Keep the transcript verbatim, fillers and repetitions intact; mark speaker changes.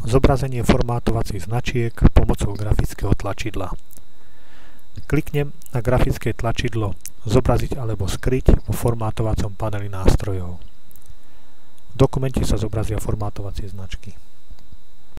Speaker 1: Zobrazenie formátovacích značiek pomocou grafického tlačidla. Kliknem na grafické tlačidlo Zobraziť alebo skryť vo formátovacom paneli nástrojov. V dokumente sa zobrazia formátovacie značky.